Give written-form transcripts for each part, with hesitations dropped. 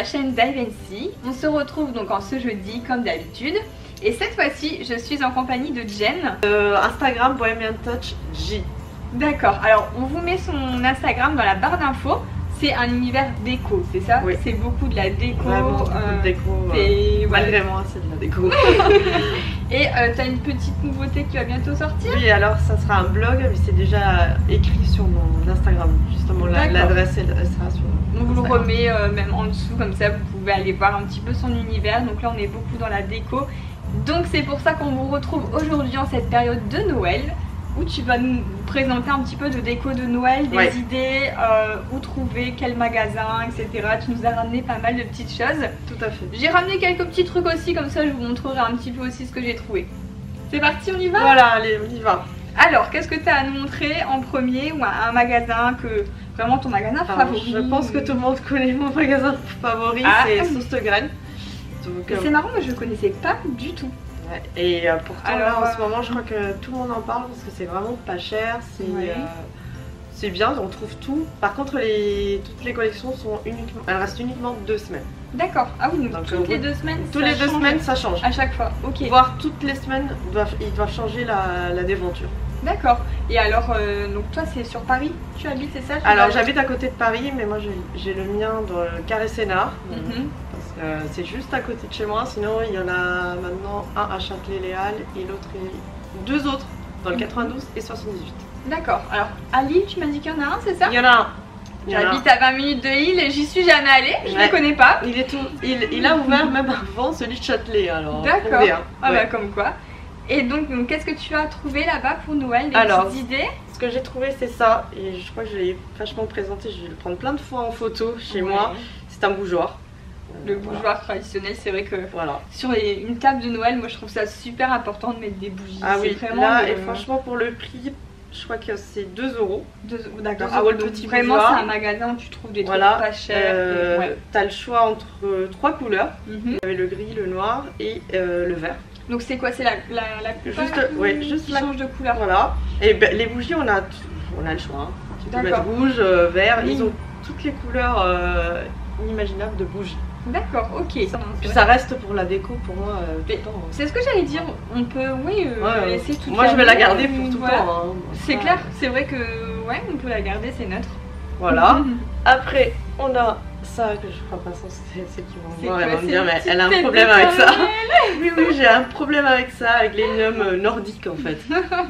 chaîne Dive & See. On se retrouve donc en ce jeudi comme d'habitude. Et cette fois-ci, je suis en compagnie de Jen. Instagram Bohemian Touch J. D'accord, alors on vous met son Instagram dans la barre d'infos. C'est un univers déco, c'est ça? Oui. C'est beaucoup de la déco. Vraiment beaucoup de déco. Malgré moi, c'est de la déco. Et t'as une petite nouveauté qui va bientôt sortir? Oui, alors ça sera un blog, mais c'est déjà écrit sur mon Instagram. Justement, l'adresse, elle sera sur on vous le remet même en dessous, comme ça vous pouvez aller voir un petit peu son univers. Donc là on est beaucoup dans la déco. Donc c'est pour ça qu'on vous retrouve aujourd'hui en cette période de Noël, où tu vas nous présenter un petit peu de déco de Noël, des idées, où trouver, quel magasin, etc. Tu nous as ramené pas mal de petites choses. Tout à fait. J'ai ramené quelques petits trucs aussi, comme ça je vous montrerai un petit peu aussi ce que j'ai trouvé. C'est parti, on y va? Voilà, allez, on y va. Alors, qu'est-ce que tu as à nous montrer en premier, ou un magasin que... Vraiment ton magasin favori? Je pense que tout le monde connaît mon magasin favori, c'est Sauce de Graines. C'est marrant, mais je ne connaissais pas du tout. Ouais. Et pourtant là, en ce moment je crois que tout le monde en parle parce que c'est vraiment pas cher, c'est bien, on trouve tout. Par contre toutes les collections sont uniquement, elles restent uniquement 2 semaines. D'accord, ah oui, donc toutes les 2 semaines toutes les 2 semaines ça change. À chaque fois, ok. Voire toutes les semaines, ils doivent changer la déventure. D'accord, et alors, donc toi c'est sur Paris, tu habites, c'est ça? Alors j'habite à côté de Paris, mais moi j'ai le mien dans le Carré Sénart. C'est juste à côté de chez moi, sinon il y en a maintenant un à Châtelet-Léal et l'autre est 2 autres dans le 92 et 78. D'accord. Alors à Lille, tu m'as dit qu'il y en a un, c'est ça? Il y en a un. J'habite à 20 minutes de Lille et j'y suis jamais allée, je ne les connais pas. Il a ouvert même avant celui de Châtelet, alors. D'accord. Ah bah comme quoi. Et donc qu'est-ce que tu as trouvé là-bas pour Noël, des petites idées? Ce que j'ai trouvé c'est ça, et je crois que je l'ai vachement présenté, je vais le prendre plein de fois en photo chez moi. C'est un bougeoir. Le bougeoir traditionnel, c'est vrai que sur une table de Noël, moi je trouve ça super important de mettre des bougies. Ah oui, là, et franchement pour le prix, je crois que c'est 2 €. D'accord, ah ouais, vraiment c'est un magasin où tu trouves des trucs pas chers. T'as le choix entre 3 couleurs, il y avait le gris, le noir et le vert. Donc c'est quoi? C'est la couleur juste la change de couleur. Voilà, et les bougies on a le choix, hein. Tu peux mettre rouge, vert, ils ont toutes les couleurs inimaginables de bougies. D'accord, ok. Puis ça reste pour la déco pour moi tout le temps. C'est ce que j'allais dire, on peut laisser toute moi je vais la garder pour tout le temps. Hein. C'est clair, c'est vrai que on peut la garder, c'est neutre. Voilà. Après on a ça que je ferai pas sans, c'est qui vont voir, elles vont me dire mais elle a un problème avec ça. Oui j'ai un problème avec ça, avec les gnomes nordiques en fait.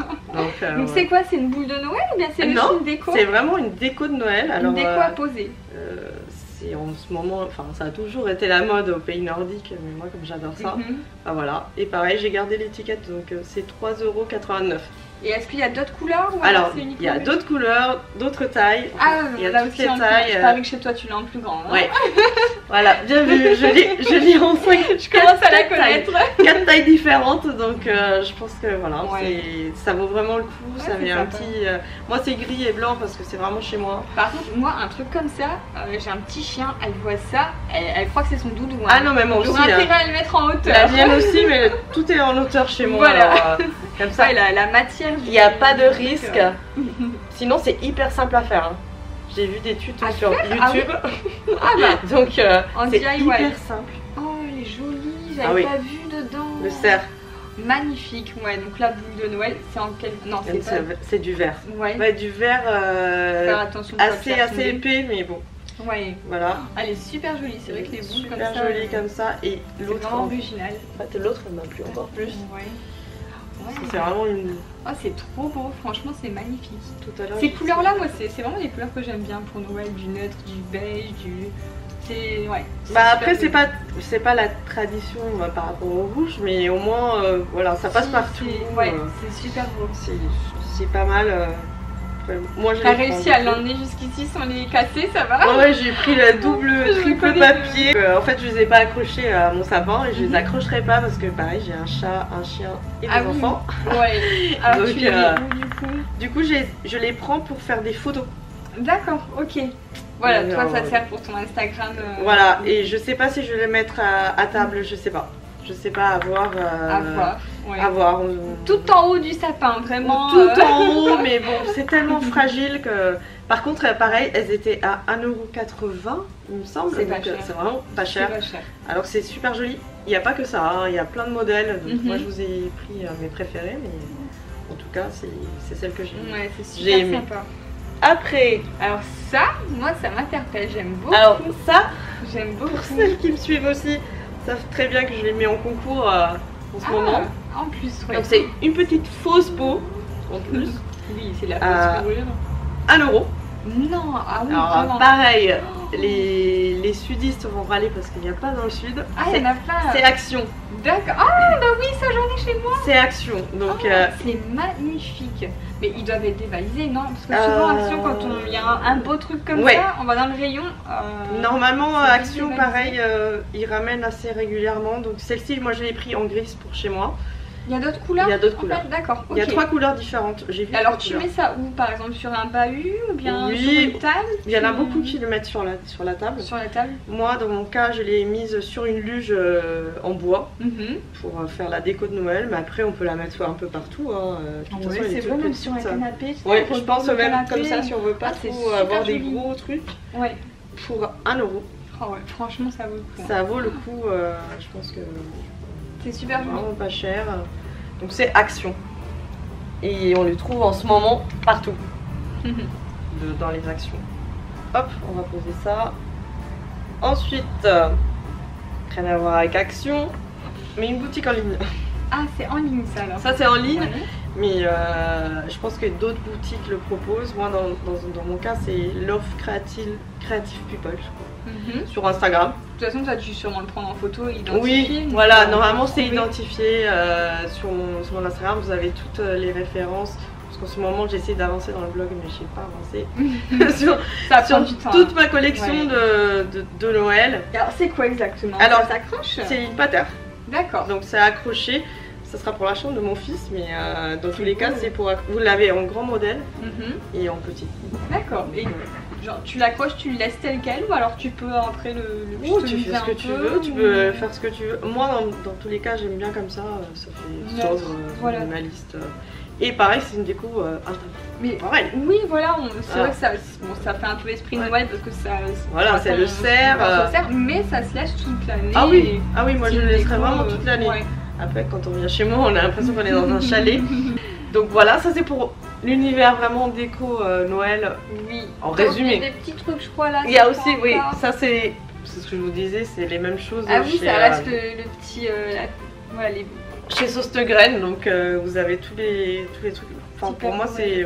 Donc c'est quoi? C'est une boule de Noël ou bien c'est une déco? C'est vraiment une déco de Noël. Alors, une déco à poser. C'est en ce moment, enfin ça a toujours été la mode au pays nordique, mais moi comme j'adore ça, voilà. Et pareil j'ai gardé l'étiquette, donc c'est 3,89 €. Et est-ce qu'il y a d'autres couleurs ou alors il y a d'autres couleurs, d'autres tailles. Il y a toutes les tailles. Je parie que chez toi tu l'as en plus grand. Hein. Ouais. Voilà, bien vu, je lis en 5. Je commence à la connaître. 4 tailles différentes, donc je pense que voilà, ça vaut vraiment le coup. Ça met un petit. Moi c'est gris et blanc parce que c'est vraiment chez moi. Par contre, moi un truc comme ça, j'ai un petit chien, elle voit ça, elle croit que c'est son doudou. Ah non mais moi aussi. J'aurais intérêt à le mettre en hauteur. La mienne aussi, mais tout est en hauteur chez moi. Voilà. Alors, comme ça, la matière. Il n'y a pas de risque. Sinon c'est hyper simple à faire. Hein. J'ai vu des tutos sur YouTube. Donc c'est hyper simple. Oh elle est jolie, j'avais pas vu dedans. Le cerf. Magnifique, donc la boule de Noël, c'est en quel... Non, c'est du vert. Du vert assez épais, mais bon. Voilà. Elle est super jolie, c'est vrai que les boules comme ça. Super jolie comme ça, et l'autre original. L'autre elle m'a plu encore plus. C'est vraiment une... Oh c'est trop beau, franchement c'est magnifique. Tout à l'heure. Ces couleurs là, moi c'est vraiment les couleurs que j'aime bien pour Noël, du neutre, du beige, du... après c'est pas la tradition par rapport au rouge, mais au moins voilà, ça passe partout. C'est super beau. C'est pas mal. Moi j'ai réussi à l'emmener jusqu'ici sans les casser, ça va? Ouais, j'ai pris le triple papier. En fait je les ai pas accrochés à mon sapin et je les accrocherai pas parce que pareil j'ai un chat, un chien et des enfants. Alors donc, tu les mets où du coup je les prends pour faire des photos. D'accord, ok. Voilà, toi ça te sert pour ton Instagram. Voilà, et je sais pas si je vais les mettre à table, je sais pas. Je sais pas, à voir. Ouais. À voir. Tout en haut du sapin, vraiment. Tout en haut, mais bon, c'est tellement fragile que... Par contre, pareil, elles étaient à 1,80 €, il me semble. C'est pas cher. C'est vraiment pas cher. Pas cher. Alors que c'est super joli. Il n'y a pas que ça, hein. Il y a plein de modèles. Donc moi, je vous ai pris mes préférés, mais en tout cas, c'est celle que j'ai. Ouais, c'est super sympa. Après, alors ça, moi, ça m'interpelle. J'aime beaucoup. Alors ça, j'aime beaucoup. Pour celles qui me suivent aussi, savent très bien que je l'ai mis en concours en ce moment. En plus, ouais. Donc c'est une petite fausse peau en plus. Oui, c'est la fausse fourrure. 1 €. Non, ah oui, alors vraiment. pareil, les sudistes vont râler parce qu'il n'y a pas dans le sud. Ah, il y en a pas. C'est Action. D'accord. Ah bah oui, ça j'en ai chez moi. C'est Action. Donc c'est magnifique. Mais ils doivent être dévalisés, non? Parce que souvent Action, quand il y a un beau truc comme ça, on va dans le rayon. Normalement Action, pareil, ils ramènent assez régulièrement. Donc celle-ci, moi je l'ai pris en grise pour chez moi. Il y a d'autres couleurs? Il y a d'autres couleurs. D'accord. Il y a 3 couleurs différentes. Alors tu mets ça où? Par exemple sur un bahut ou bien sur une table? Il y en a beaucoup qui le mettent sur la table. Sur la table? Moi dans mon cas je l'ai mise sur une luge en bois pour faire la déco de Noël. Mais après on peut la mettre un peu partout. Hein. De toute façon, c'est vrai, même sur un canapé. Ouais, je pense même comme ça si on veut pas trop avoir des gros trucs. Ouais. Pour 1 €. Oh ouais, franchement ça vaut le coup. Ça vaut le coup, je pense que c'est super vraiment pas cher. Donc c'est Action. Et on le trouve en ce moment partout. Dans les Actions. Hop, on va poser ça. Ensuite, rien à voir avec Action, mais une boutique en ligne. Ah, c'est en ligne ça alors? Ça c'est en ligne, mais je pense que d'autres boutiques le proposent. Moi dans mon cas c'est Love Creative People, je crois, sur Instagram. De toute façon, tu as dû sûrement le prendre en photo et identifier. Oui, voilà, normalement c'est identifié sur mon Instagram, vous avez toutes les références. Parce qu'en ce moment j'essaie d'avancer dans le blog mais je n'ai pas avancé sur toute ma collection de Noël. Alors c'est quoi exactement? Alors ça s'accroche? C'est une patère. D'accord. Donc c'est accroché. Ça sera pour la chambre de mon fils, mais dans tous les cas, c'est pour. Vous l'avez en grand modèle et en petit. D'accord. Et genre, tu l'accroches, tu le laisses tel quel ou alors tu peux après le tu fais ce que tu veux, tu peux faire ce que tu veux. Moi, dans tous les cas, j'aime bien comme ça. Ça fait sobre, minimaliste. Et pareil, c'est une déco instable. Mais pareil. Oui, voilà, c'est vrai que ça fait un peu esprit Noël parce que ça. Voilà, c'est le cerf. Mais ça se laisse toute l'année. Ah oui, moi je le laisserai vraiment toute l'année. Après, quand on vient chez moi, on a l'impression qu'on est dans un chalet. Donc voilà, ça c'est pour l'univers vraiment déco Noël. Oui. En résumé. Il y a des petits trucs, je crois là. Il y a aussi, oui, ça c'est ce que je vous disais, c'est les mêmes choses. Ah oui, ça reste le petit. Voilà, les. Chez Sauce-Graine, donc vous avez tous les trucs. Enfin, pour moi, c'est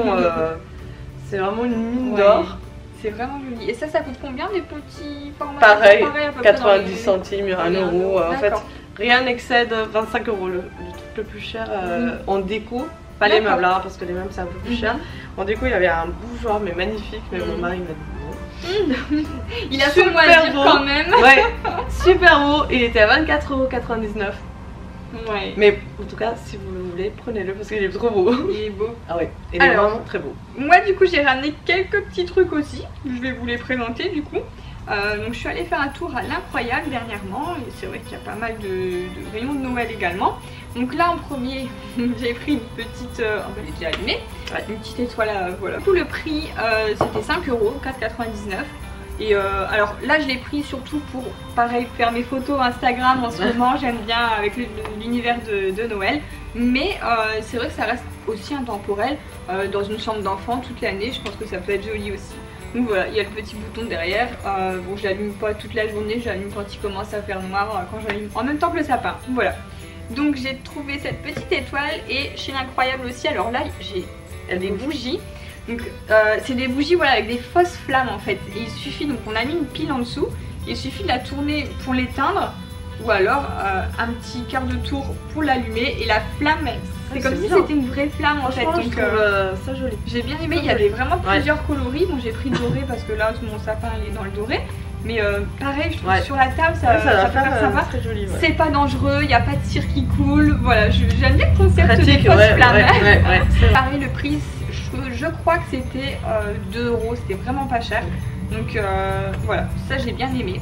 vraiment une mine d'or. C'est vraiment joli. Et ça coûte combien les petits formats? Pareil 90 centimes, 1 €. En fait, rien n'excède 25 €. Le truc le plus cher en déco, pas les meubles, hein, parce que les meubles c'est un peu plus cher. En déco, il y avait un bougeoir, mais magnifique, mais mon mari m'a dit non. Il a son mot à dire quand même. Ouais, super beau. Il était à 24,99 €. Ouais. Mais en tout cas, si vous le voulez, prenez-le parce qu'il est trop beau. Il est beau. Ah ouais, il est vraiment très beau. Moi, du coup, j'ai ramené quelques petits trucs aussi. Je vais vous les présenter du coup. Donc, je suis allée faire un tour à l'Incroyable dernièrement. Et c'est vrai qu'il y a pas mal de rayons de Noël également. Donc là, en premier, j'ai pris une petite. Elle est déjà allumée. Une petite étoile, voilà. Du coup, le prix, c'était 5 €, 4,99 €. Et alors là je l'ai pris surtout pour pareil faire mes photos Instagram en ce moment, j'aime bien avec l'univers de Noël. Mais c'est vrai que ça reste aussi intemporel dans une chambre d'enfant toute l'année, je pense que ça peut être joli aussi. Donc voilà, il y a le petit bouton derrière, bon je l'allume pas toute la journée, j'allume quand il commence à faire noir, quand j'allume en même temps que le sapin, voilà. Donc j'ai trouvé cette petite étoile et chez l'Incroyable aussi, alors là j'ai des bougies. Donc c'est des bougies voilà, avec des fausses flammes en fait. Et il suffit, donc on a mis une pile en dessous, il suffit de la tourner pour l'éteindre ou alors un petit quart de tour pour l'allumer et la flamme, c'est comme si c'était une vraie flamme en fait. Donc ça joli. J'ai bien aimé, il y avait vraiment plusieurs coloris. Bon j'ai pris le doré parce que là mon sapin il est dans le doré. Mais pareil, je trouve sur la table ça va faire sympa. C'est pas dangereux, il n'y a pas de cire qui coule. Voilà, j'aime bien le concept des fausses flammes. Pareil, le prix, je crois que c'était 2 €, c'était vraiment pas cher. Donc voilà, ça j'ai bien aimé.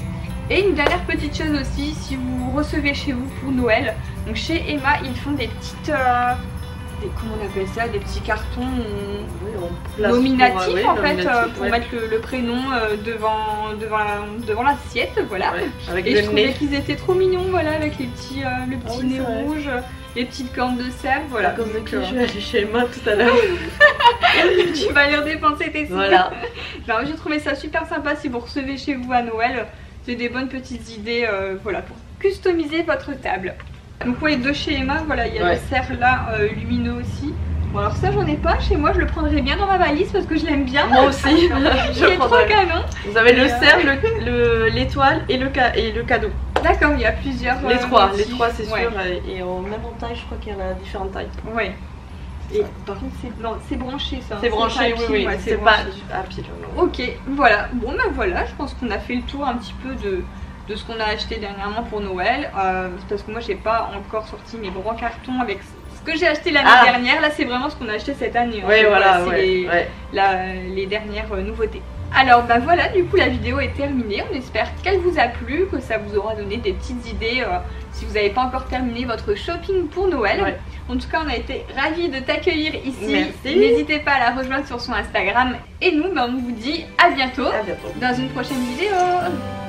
Et une dernière petite chose aussi, si vous recevez chez vous pour Noël, donc chez Emma ils font des petites, comment on appelle ça, des petits cartons nominatifs en fait, pour mettre le prénom devant l'assiette, voilà. Ouais, avec et je trouvais qu'ils étaient trop mignons, voilà, avec les petits, le petit nez rouge, les petites cornes de sève, voilà. Comme de qui je vais aller chez Emma tout à l'heure. Tu vas aller dépenser tes sous. Voilà. Non, j'ai trouvé ça super sympa si vous recevez chez vous à Noël. C'est des bonnes petites idées, voilà, pour customiser votre table. Donc ouais, de chez Emma, voilà, il y a le cerf là, lumineux aussi. Bon alors ça j'en ai pas chez moi, je le prendrais bien dans ma valise parce que je l'aime bien. Moi aussi. Je le prendrais. Trop canon. Vous avez le cerf, l'étoile et le cadeau. D'accord, il y a plusieurs. Les trois c'est sûr. Et en même en taille, je crois qu'il y en a différentes tailles. Ouais. Et par contre c'est branché ça. C'est branché, oui. Ouais, c'est pas à pile. Ok, voilà. Bon ben voilà, je pense qu'on a fait le tour un petit peu de ce qu'on a acheté dernièrement pour Noël, parce que moi j'ai pas encore sorti mes gros cartons avec ce que j'ai acheté l'année dernière. Là c'est vraiment ce qu'on a acheté cette année. Oui, voilà, les dernières nouveautés. Alors bah voilà, du coup la vidéo est terminée, on espère qu'elle vous a plu, que ça vous aura donné des petites idées si vous n'avez pas encore terminé votre shopping pour Noël. Ouais. En tout cas on a été ravis de t'accueillir ici, n'hésitez pas à la rejoindre sur son Instagram et nous bah, on vous dit à bientôt dans une prochaine vidéo.